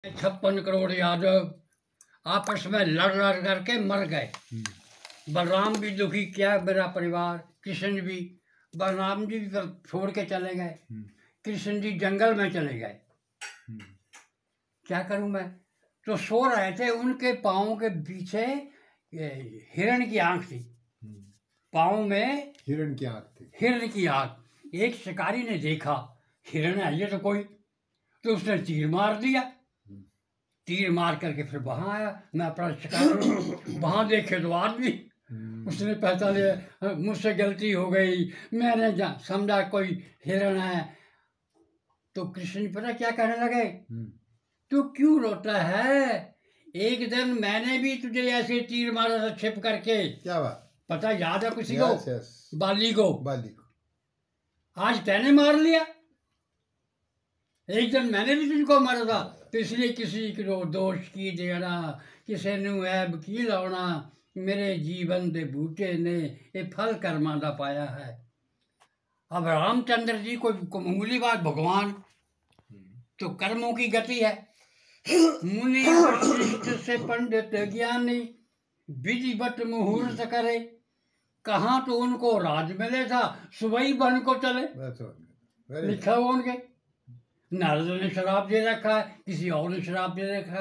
56 करोड़ यादव आपस में लड़ लड़ करके मर गए। बलराम भी दुखी किया, मेरा परिवार, कृष्ण भी। बलराम जी भी छोड़ के चले गए, कृष्ण जी जंगल में चले गए। क्या करूं मैं? तो सो रहे थे, उनके पाँव के पीछे हिरण की आंख थी। पाँव में हिरण की आंख थी। हिरण की आंख। एक शिकारी ने देखा हिरण है ये तो कोई, तो उसने तीर मार दिया। तीर मार करके फिर वहां आया, मैं अपना शिकार वहां देखे तो आदमी। उसने पहचान लिया, मुझसे गलती हो गई, मैंने समझा कोई हिरण है। तो कृष्ण पता क्या कहने लगे, तू क्यों रोता है? एक दिन मैंने भी तुझे ऐसे तीर मारा था छिप करके। क्या बात? पता याद है किसी को? बाली को। बाली को आज तैने मार लिया। एक दिन मैंने भी तुझको मारा था, तो इसलिए किसी को दोष की देना, किसी नू ऐब की लाना, मेरे जीवन दे बूटे ने ये फल कर्मा दा पाया है। अब रामचंद्र जी को मामूली बात भगवान, तो कर्मों की गति है। मुनि वशिष्ठ से पंडित ज्ञानी, विधिवत मुहूर्त करे, कहाँ तो उनको राज मिले था, सुबह ही बन को चले। लिखा हुआ उनके। नारद ने शराब दे रखा है, किसी और ने शराब दे रखा है।